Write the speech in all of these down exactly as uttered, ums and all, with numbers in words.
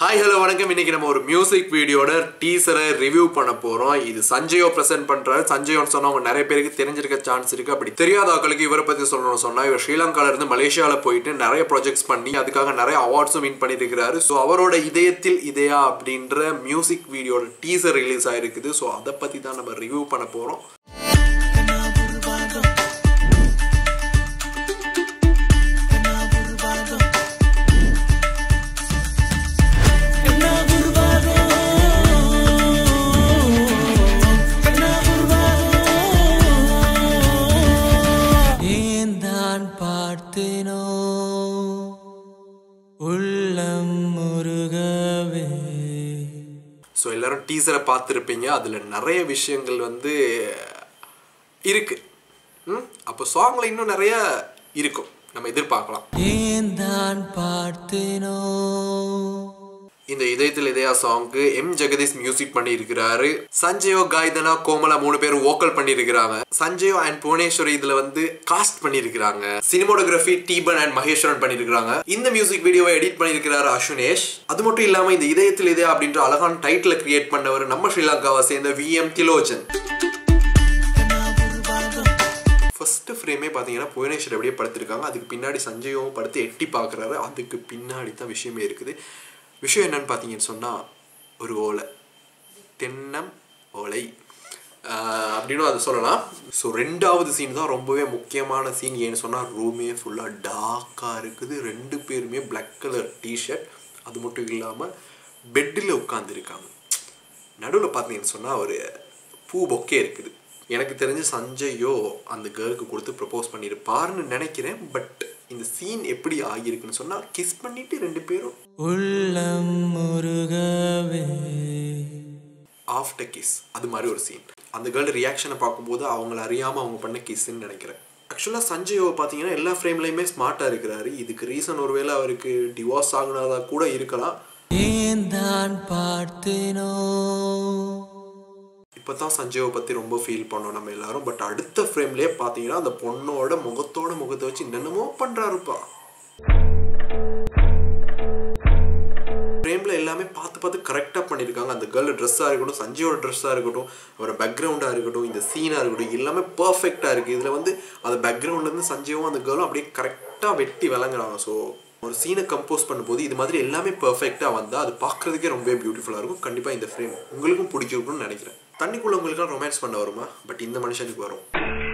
Hi, hello, வணக்கம். இன்னைக்கு நம்ம ஒரு மியூசிக் வீடியோட டீசரை ரிவ்யூ பண்ண போறோம். இது சஞ்சயோ பிரசன்ட் பண்றாரு. சஞ்சயோன்னு சொன்னா உங்க நிறைய பேருக்கு தெரிஞ்சிருக்க சான்ஸ் இருக்கு. அப்படி தெரியாத ஆட்களுக்கு இவரை பத்தி சொல்லணும்னு சொன்னா இவர் ஸ்ரீலங்கால இருந்து மலேசியால போயிட்டு நிறைய ப்ராஜெக்ட்ஸ் பண்ணி அதுக்காக நிறைய அவார்ட்ஸும் வின் பண்ணிட்டு இருக்காரு. ஸோ அவரோட இதயத்தில் இதயா அப்படின்ற மியூசிக் வீடியோட டீசர் ரிலீஸ் ஆயிருக்குது. ஸோ அதை பத்தி தான் நம்ம ரிவ்யூ பண்ண போறோம். ஸோ எல்லாரும் டீசரை பார்த்துருப்பீங்க. அதில் நிறைய விஷயங்கள் வந்து இருக்கு. ம் அப்போ சாங்ல இன்னும் நிறைய இருக்கும், நம்ம எதிர்பார்க்கலாம். இந்த இதயத்தில் இதயா சாங்க்கு எம் ஜெகதீஸ் மியூசிக் பண்ணி இருக்கிறாரு. சஞ்சயோ, காய்தனா, கோமலா மூணு பேரும் வோக்கல் பண்ணி இருக்கிறாங்க. சஞ்சயோ அண்ட் புவனேஸ்வரி இதுல வந்து காஸ்ட் பண்ணி இருக்கிறாங்க. சினிமோட்டோகிராஃபி Tburn அண்ட் மகேஸ்வரன் பண்ணி இருக்கிறாங்க. இந்த மியூசிக் வீடியோவை எடிட் பண்ணி இருக்கிறாரு ஹசுனேஷ். அது மட்டும் இல்லாம இந்த இதயத்தில் இதயா அப்படின்ற அழகான டைட்டில் கிரியேட் பண்ணவர் நம்ம ஸ்ரீலங்காவை சேர்ந்த வி எம் திலோஜன். ஃபர்ஸ்ட் ஃப்ரேமே பார்த்தீங்கன்னா புவனேஸ்வரி அப்படியே படுத்திருக்காங்க. அதுக்கு பின்னாடி சஞ்சயோவும் படுத்து எட்டி பார்க்குறாரு. அதுக்கு பின்னாடி தான் விஷயமே இருக்குது. விஷயம் என்னன்னு பார்த்தீங்கன்னு சொன்னால் ஒரு ஓலை, தென்னம் ஓலை அப்படின்னு அதை சொல்லலாம். ஸோ ரெண்டாவது சீன் தான் ரொம்பவே முக்கியமான சீன். ஏன்னு சொன்னால் ரூமே ஃபுல்லாக டார்க்காக இருக்குது. ரெண்டு பேருமே பிளாக் கலர் டிஷர்ட். அது மட்டும் இல்லாமல் பெட்டில் உட்காந்துருக்காங்க. நடுவில் பார்த்தீங்கன்னு சொன்னால் ஒரு பூ பொக்கே இருக்குது. எனக்கு தெரிஞ்சு சஞ்சயோ அந்த கேர்ளுக்கு கொடுத்து ப்ரப்போஸ் பண்ணியிருப்பாருன்னு நினைக்கிறேன். பட் இந்த சீன் எப்படி ஆகியிருக்குன்னு சொன்னால் கிஸ் பண்ணிட்டு ரெண்டு பேரும் ஆஃப்டர் கிஸ் அது மாதிரி ஒரு சீன். அந்த கேர்ள் ரியாக்ஷனை பார்க்கும்போது அவங்கள அறியாமல் அவங்க பண்ண கிஸ்ன்னு நினைக்கிறேன். ஆக்சுவலாக சஞ்சயோவை பார்த்தீங்கன்னா எல்லா ஃப்ரேம்லையுமே ஸ்மார்ட்டாக இருக்கிறாரு. இதுக்கு ரீசன் ஒருவேளை அவருக்கு டிவோர்ஸ் ஆகுனதா கூட இருக்கலாம். இப்போ தான் சஞ்சயோவை பற்றி ரொம்ப ஃபீல் பண்ணோம் நம்ம எல்லாரும். பட் அடுத்த ஃப்ரேம்லேயே பார்த்தீங்கன்னா அந்த பொண்ணோட முகத்தோட முகத்தை வச்சு என்னென்னமோ பண்ணுறாருப்பா. ஃப்ரேமில் எல்லாமே பார்த்து பார்த்து கரெக்டாக பண்ணியிருக்காங்க. அந்த கேர்ள் ட்ரெஸ்ஸாக இருக்கட்டும், சஞ்சயோட ட்ரெஸ்ஸாக இருக்கட்டும், அவரோட பேக்ரவுண்டாக இருக்கட்டும், இந்த சீனாக இருக்கட்டும், எல்லாமே பர்ஃபெக்டாக இருக்குது. இதில் வந்து அந்த பேக்ரவுண்ட்லேருந்து சஞ்சயோவும் அந்த கேர்ளும் அப்படியே கரெக்டாக வெட்டி விளங்குறாங்க. ஸோ ஒரு சீனை கம்போஸ் பண்ணும்போது இது மாதிரி எல்லாமே பர்ஃபெக்டாக வந்தால் அது பார்க்குறதுக்கே ரொம்ப பியூட்டிஃபுல்லாக இருக்கும். கண்டிப்பாக இந்த ஃப்ரேம் உங்களுக்கும் பிடிச்சிருக்கும்னு நினைக்கிறேன். தண்ணிக்குள்ள உங்களுக்குலாம் ரொமான்ஸ் பண்ண வருமா? பட் இந்த மனுஷனுக்கு வரும்.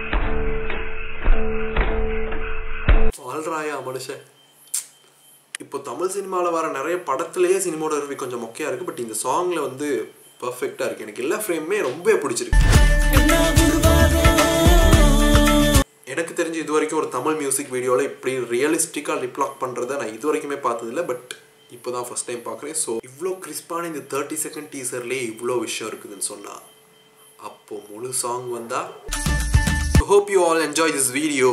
வாழ்றாயா மனுஷன். இப்போ தமிழ் சினிமாவில் வர நிறைய படத்துலேயே சினிமோட்டோகிராஃபி கொஞ்சம் மொக்கையாக இருக்குது. பட் இந்த சாங்கில் வந்து பர்ஃபெக்டாக இருக்குது. எனக்கு எல்லா ஃப்ரேமுமே ரொம்ப பிடிச்சிருக்கு. எனக்கு தெரிஞ்சு இது வரைக்கும் ஒரு தமிழ் மியூசிக் வீடியோவில் இப்படி ரியலிஸ்டிக்காக லிப்லாக் பண்ணுறதை நான் இது வரைக்குமே பார்த்ததில்லை. பட் இப்போ தான் ஃபர்ஸ்ட் டைம் பார்க்குறேன். ஸோ இவ்வளோ கிறிஸ்பான இந்த தேர்ட்டி செகண்ட் டீசர்லேயே இவ்வளோ விஷயம் இருக்குதுன்னு சொன்னால் அப்போ முழு சாங் வந்தா. Hope you all enjoy this video.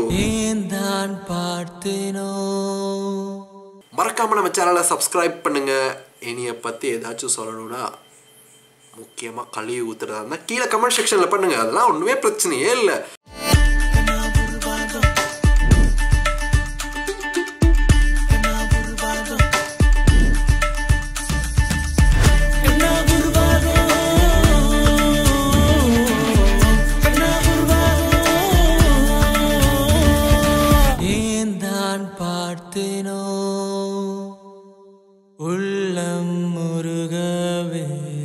மறக்காம நம்ம சேனலை சப்ஸ்கிரைப் பண்ணுங்க. என்னைய பற்றி ஏதாச்சும் சொல்லணும்னா முக்கியமாக கழுவி ஊத்துறதா இருந்தால் கீழே கமெண்ட் செக்ஷனில் பண்ணுங்க. அதெல்லாம் ஒன்றுமே பிரச்சனையே இல்லை. உள்ளம் முருகவே